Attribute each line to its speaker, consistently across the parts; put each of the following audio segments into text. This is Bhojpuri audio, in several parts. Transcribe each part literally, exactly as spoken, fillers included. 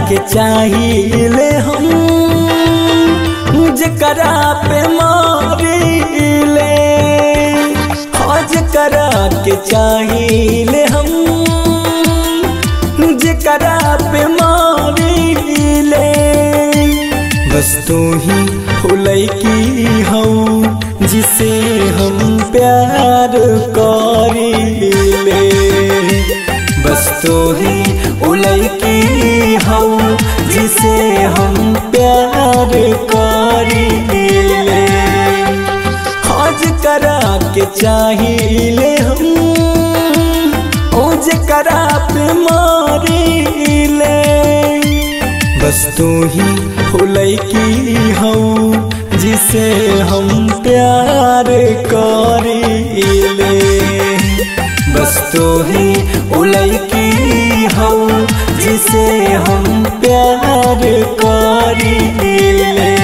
Speaker 1: के चाहिए हम, जकरा पे मारिले, जकरा के चाहिए हम, जकरा पे मारिले। बस तू ही हो लइकी हो जिसे हम प्यार करीले। बस तू ही हो लइकी हो जिसे हम प्यार करीले। जकरा के चाहिए हम, ओ जकरा पे मारिले। बस तू ही हो लइकी हो जिसे हम प्यार करीले। बस तू ही हो लइकी हो जिसे हम प्यार करीले।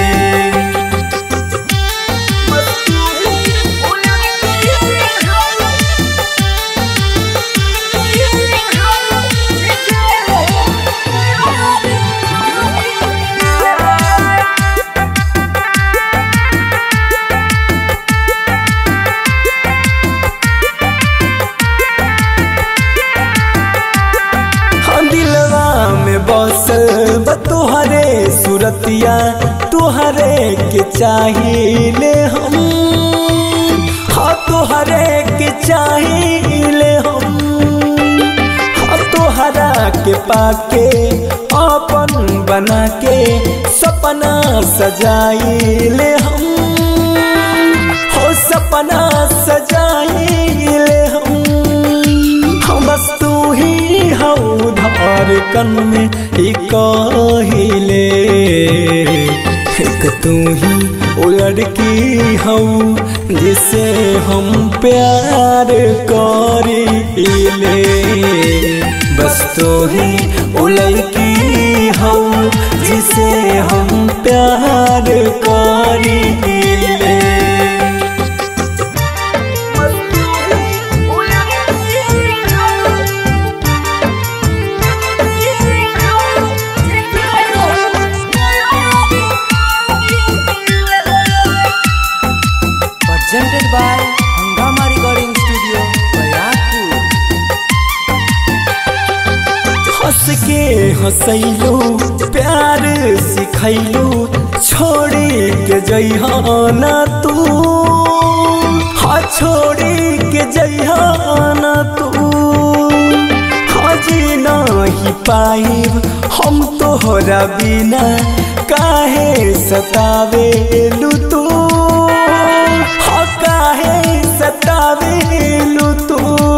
Speaker 1: बसल तुहरे सूरतिया, तुहरे के चाहिए हम, हाँ तुहरे के चाहिए हम। हाँ तुहरा के पाके अपन बना के सपना सजाइले हम, हो सपना सजाइले हम। बस तू ही हो धड़कन में ही कहिले, एक तू ही ओ लड़की हो जिसे हम प्यार करीले। बस तू ही ओ लड़की हो जिसे हम प्यार करीले।
Speaker 2: Presented by Hangama Recording Studio, Bayakpur।
Speaker 1: हंस के हंसैलू प्यार सिखैलू, छोड़ी के जइहाना तू, हाँ छोड़ी के जइहाना तू। हाँ जी नहीं पाइब हम तोहरा बिना, काहे सतावेलू तू, काहे सतावेलू तू।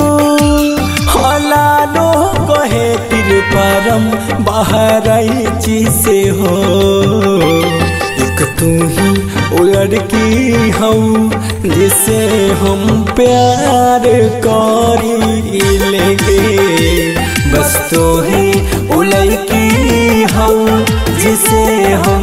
Speaker 1: लालो कहे तिर परम बहराइची से हो, एक तू ही ओ लड़की हो जिसे हम प्यार करीले। बस तू ही ओ लड़की हो जिसे हम